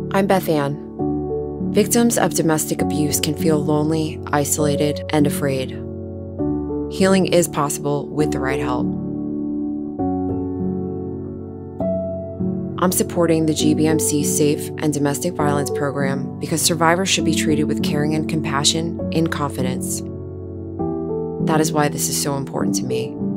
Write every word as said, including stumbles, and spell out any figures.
I'm Beth Ann. Victims of domestic abuse can feel lonely, isolated, and afraid. Healing is possible with the right help. I'm supporting the G B M C Safe and Domestic Violence Program because survivors should be treated with caring and compassion in confidence. That is why this is so important to me.